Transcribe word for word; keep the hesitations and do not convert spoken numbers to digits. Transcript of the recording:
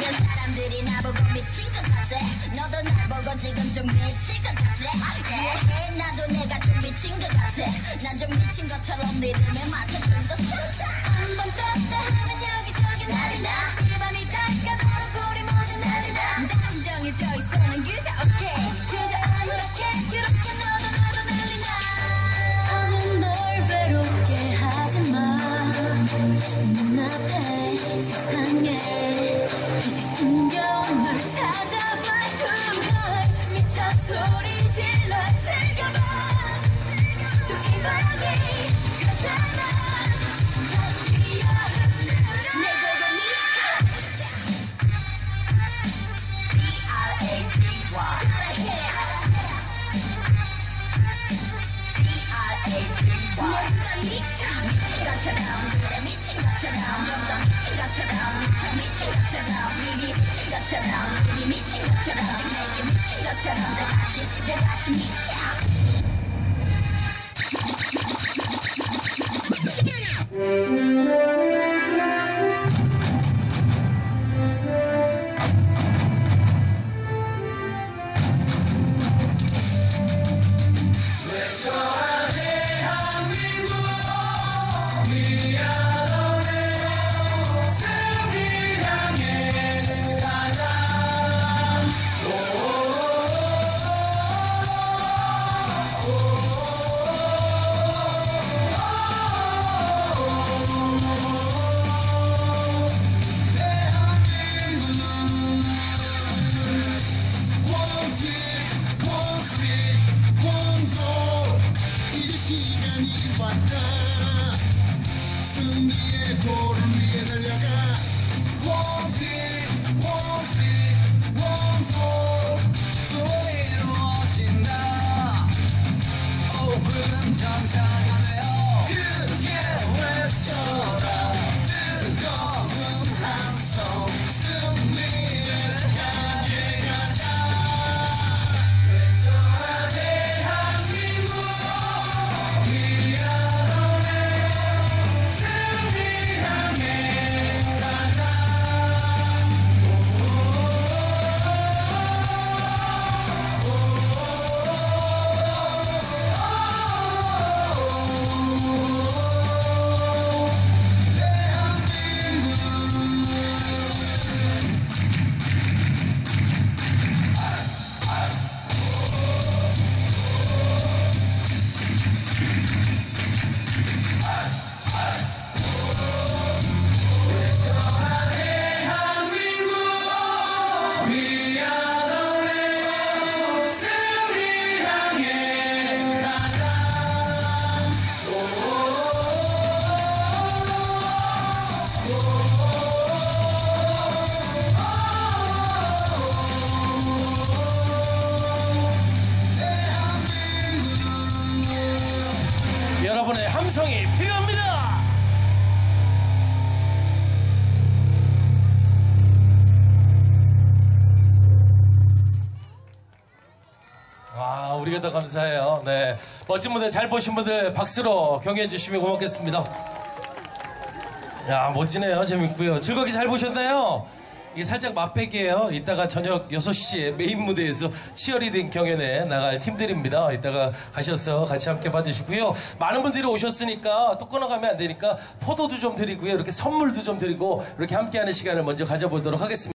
주변 사람들이 나보고 미친 것 같아. 너도 날 보고 지금 좀 미칠 것 같아. 이해해 나도 내가 좀 미친 것 같아. 난 좀 미친 것처럼 리듬에 맞춰준 것 같아. 한번 떴다 하면 여기저기 난리 나. 이 밤이 다가도록 우리 모두 난리 나. 남정해져 있어 난 그저 오케이. 그저 아무렇게 그렇게 너도 나도 난리 나. 더는 널 외롭게 하지마. 눈앞에 세상에 이제 숨겨온 널 찾아봐. 두걸 미쳐 소리 질러 즐겨봐. 또 이 밤이 가잖아. 다시 여름들어 내 고고 미쳐. B R A D Y B R A D Y 내가 미쳐. 미친 것처럼 그래 미친 것처럼 좀 더 미친 것처럼 미쳐 미친 것처럼 미리 미친 것처럼 미리 미친 것처럼 지금 내게 미친 것처럼 내같이 내같이 미쳐. 승리의 도를 위해 달려가. One team, one speed, one goal. 또 이루어진다. 오픈 전사가 되어 크게 외쳐라. 뜨거운 함성 승리를 향해 가자. 외쳐라 대한민국 여러분의 함성이 필요합니다. 와, 우리가 더 감사해요. 네, 멋진 무대 잘 보신 분들 박수로 격려해 주시면 고맙겠습니다. 야, 멋지네요. 재밌고요. 즐겁게 잘 보셨나요? 이게 살짝 맛배기예요. 이따가 저녁 여섯 시에 메인 무대에서 치어리딩 경연에 나갈 팀들입니다. 이따가 가셔서 같이 함께 봐주시고요. 많은 분들이 오셨으니까 또 끊어가면 안 되니까 포도도 좀 드리고요. 이렇게 선물도 좀 드리고 이렇게 함께하는 시간을 먼저 가져보도록 하겠습니다.